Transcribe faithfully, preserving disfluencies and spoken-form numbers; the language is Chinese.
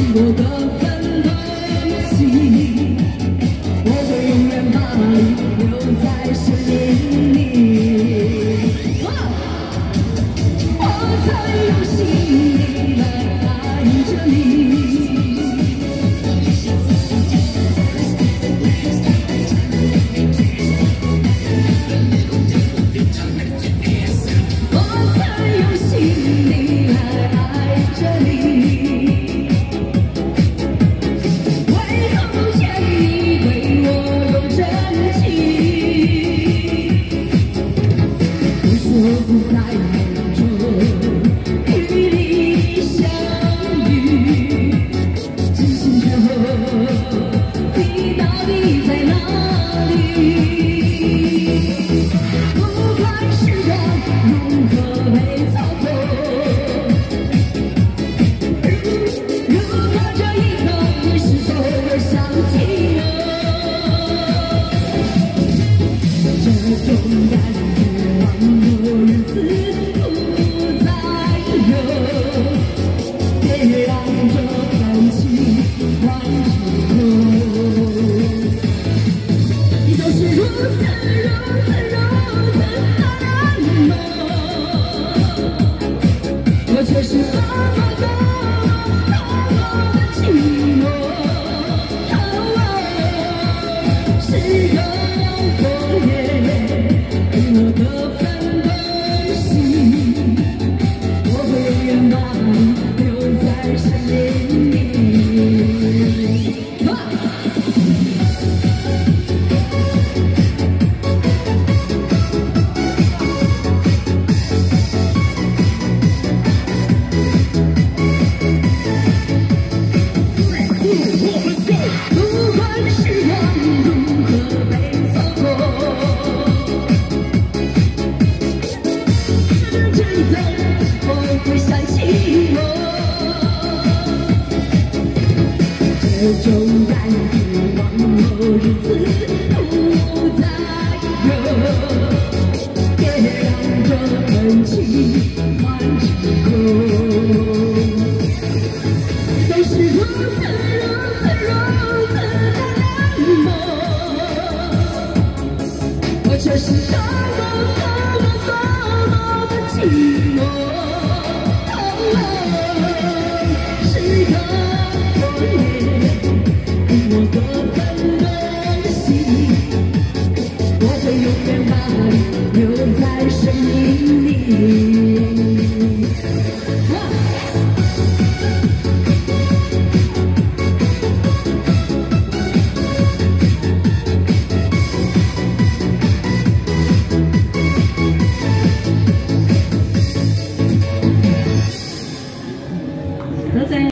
我的奋斗心，我会永远把你留在生命里。我曾用心地来爱着你。 这种感觉，往后日子不再有，别让这份情换成空。都是如此如此如此的冷漠，我却是多么多么多么的寂寞。时隔多年。 我的奋斗心，我会永远把你留